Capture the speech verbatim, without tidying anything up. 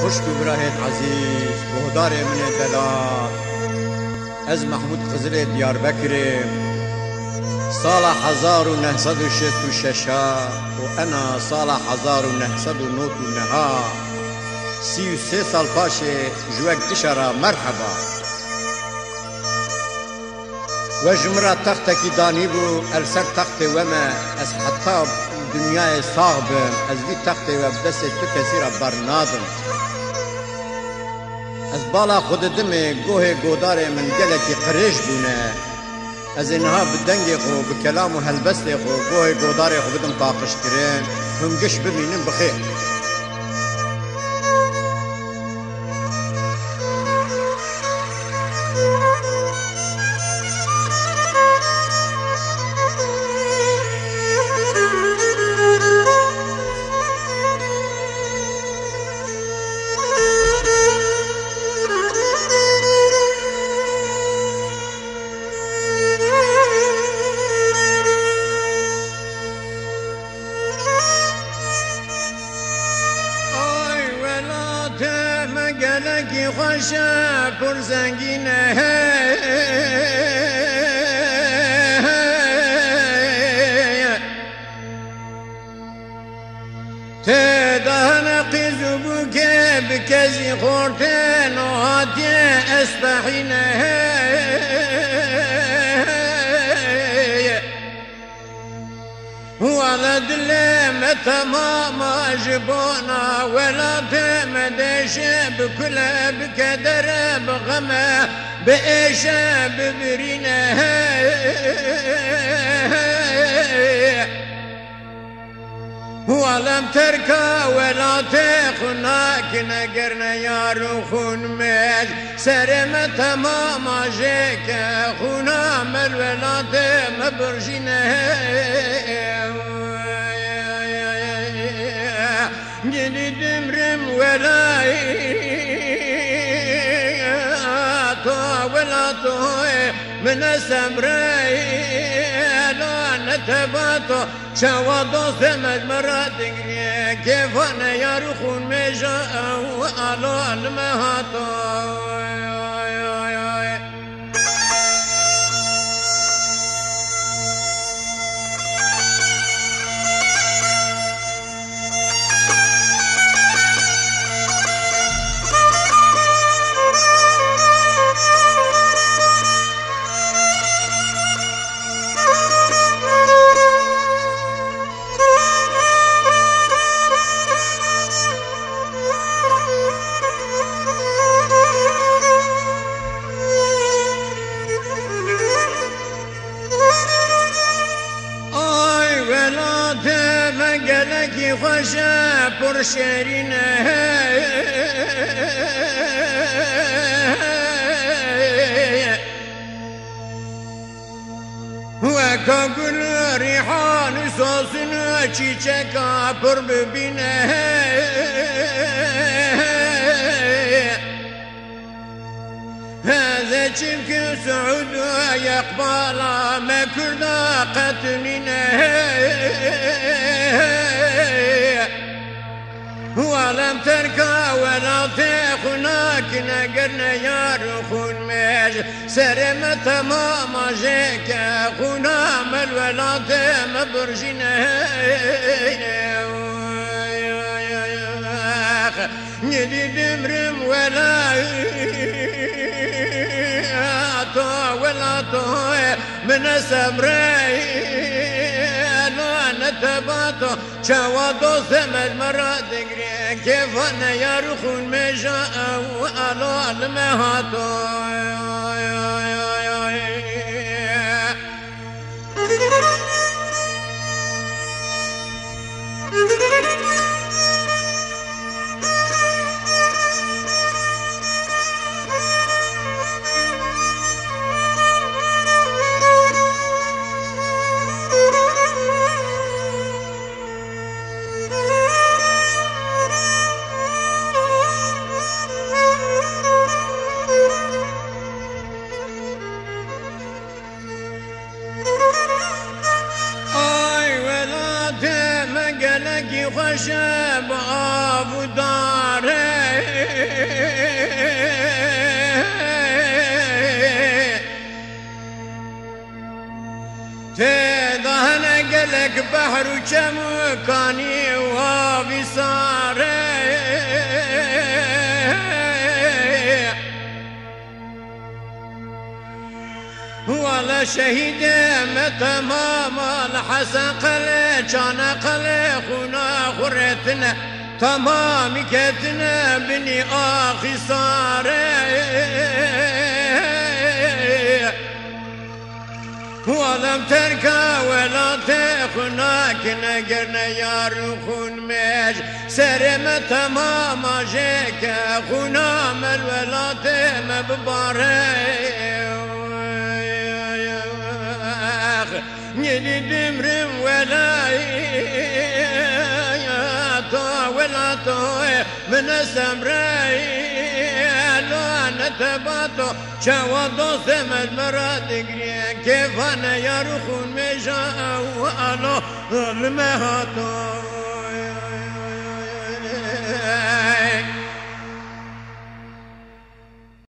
خشک و براهت عزیز بهدار من دلال از محمود خضر دیار بکر سال هزار و نهصد و شست و ششا و انا سال هزار و نهصد و نوت و نها سی و سه سال پاش جوک دشارا مرحبا و جمرا تختکی دانی بو السر تخت وما از حتی دنیای صاغب از دی تخت و بدست تو کسی را برنادم از بالا خود دم گوه گودار من گلکی قریش بونه از اینها بدنگ خو بکلام و هلبست خو گوه گودار خو بدم پاقش کرن هم گش ببینم بخیر گلکی خوشه پر زنگینه تدهن قیزو بو که بکزی خورته نهاتی اسبحینه ولا دلم تمام جبونا ولا تمدش بكل بكدر بغمه بإيش ببرينه ولم تركا ولا تخناك نقرنا يا روخون مج سرم تمام جيك خونا مل ولا تمبرجينه جدي دمرم ولا تو ولا تو من سمري لا نتباتو شوادو سمج مراتك كيف انا يا رخون مجا وعلى المهاتو گلکی خوشه پر شیرینه و کاغل ریحان سوسن چیچکا پر ببینه هذا چمك سعود يقبل ما كرنا قتلنا ولم تركا ولا تخناك نقرنا يا رخون ماج سرم تمام جيك خونا مل ولا تمبرجنا ندي دمرم ولا تو ولا تو من سمري لا نتباتو شوادو سمج مرة دقري كيف انا يا رخون مجا وعلى المهاتو تدهن قلق بحر وشمكاني وابي صاري ولا شهيد متمام الحسن قلي كان قلي خونا خرتنا تمام كتنا بني آخي صاري ولم تركا ولا تخناك نقرنا يا رخون ماج سرم تمام جيك خونا مل ولا تم بباري يدي دمرم ولا يا ولا تو من السمراء نتباتو شوا دوست مراد قريان كيف انا يا رخون مجا والو المهاتو